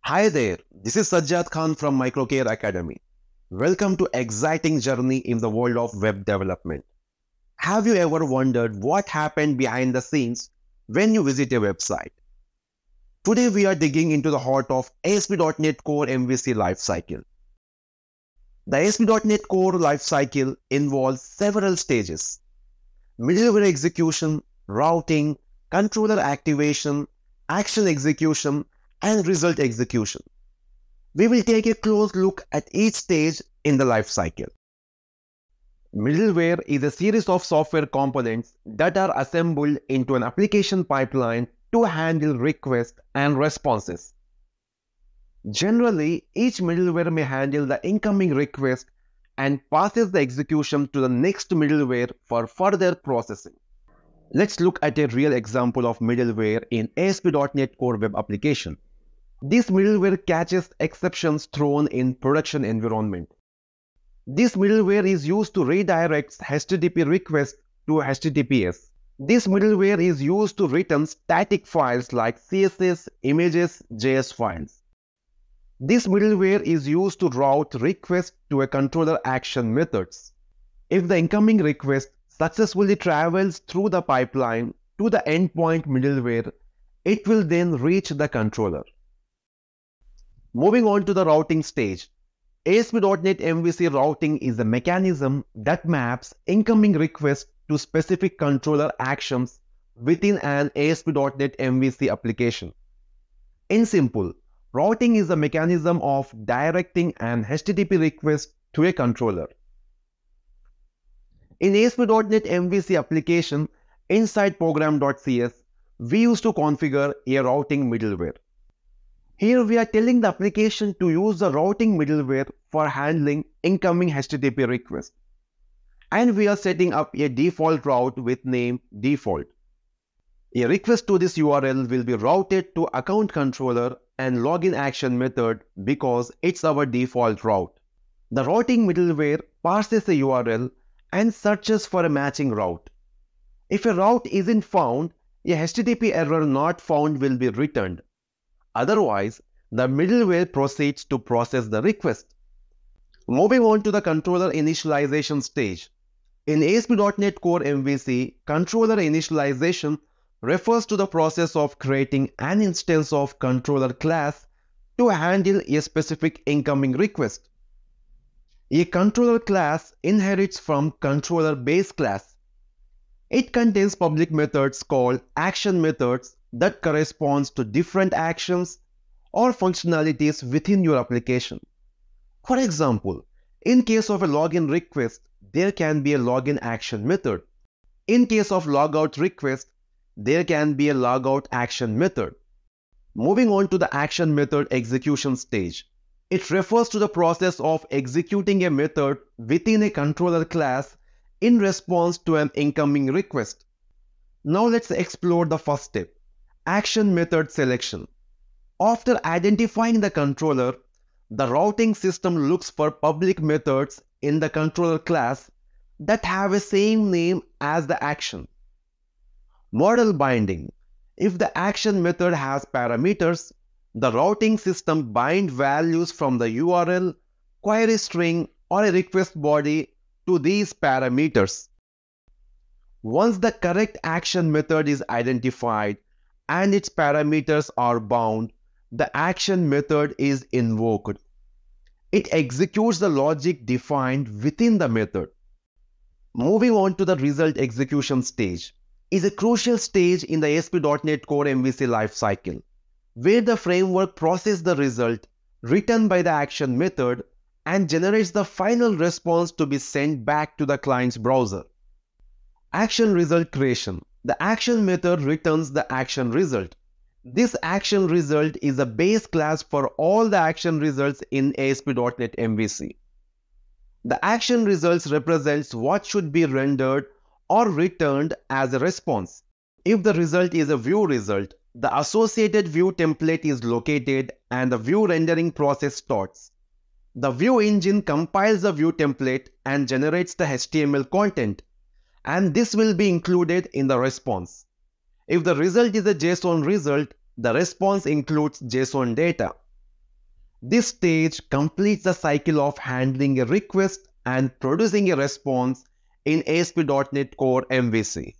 Hi there, this is Sajjad Khan from Microcare Academy. Welcome to exciting journey in the world of web development. Have you ever wondered what happened behind the scenes when you visit a website? Today we are digging into the heart of ASP.NET Core MVC Life Cycle. The ASP.NET Core Life Cycle involves several stages: middleware execution, routing, controller activation, action execution, and result execution. We will take a close look at each stage in the life cycle. Middleware is a series of software components that are assembled into an application pipeline to handle requests and responses. Generally, each middleware may handle the incoming request and passes the execution to the next middleware for further processing. Let's look at a real example of middleware in ASP.NET Core Web Application. This middleware catches exceptions thrown in production environment. This middleware is used to redirect HTTP requests to HTTPS. This middleware is used to return static files like CSS, images, JS files. This middleware is used to route requests to a controller action methods. If the incoming request successfully travels through the pipeline to the endpoint middleware, it will then reach the controller. Moving on to the routing stage, ASP.NET MVC routing is a mechanism that maps incoming requests to specific controller actions within an ASP.NET MVC application. In simple, routing is a mechanism of directing an HTTP request to a controller. In ASP.NET MVC application, inside program.cs, we used to configure a routing middleware. Here we are telling the application to use the routing middleware for handling incoming HTTP requests. And we are setting up a default route with name default. A request to this URL will be routed to account controller and login action method because it's our default route. The routing middleware parses a URL and searches for a matching route. If a route isn't found, a HTTP error not found will be returned. Otherwise, the middleware proceeds to process the request. Moving on to the controller initialization stage. In ASP.NET Core MVC, controller initialization refers to the process of creating an instance of controller class to handle a specific incoming request. A controller class inherits from controller base class. It contains public methods called action methods that corresponds to different actions or functionalities within your application. For example, in case of a login request, there can be a login action method. In case of logout request, there can be a logout action method. Moving on to the action method execution stage. It refers to the process of executing a method within a controller class in response to an incoming request. Now let's explore the first step. Action method selection. After identifying the controller, the routing system looks for public methods in the controller class that have a same name as the action. Model binding. If the action method has parameters, the routing system binds values from the URL, query string, or a request body to these parameters. Once the correct action method is identified, and its parameters are bound, the action method is invoked. It executes the logic defined within the method. Moving on to the result execution stage is a crucial stage in the ASP.NET Core MVC life cycle, where the framework processes the result written by the action method and generates the final response to be sent back to the client's browser. Action result creation. The action method returns the action result. This action result is a base class for all the action results in ASP.NET MVC. The action results represents what should be rendered or returned as a response. If the result is a view result, the associated view template is located and the view rendering process starts. The view engine compiles the view template and generates the HTML content, and this will be included in the response. If the result is a JSON result, the response includes JSON data. This stage completes the cycle of handling a request and producing a response in ASP.NET Core MVC.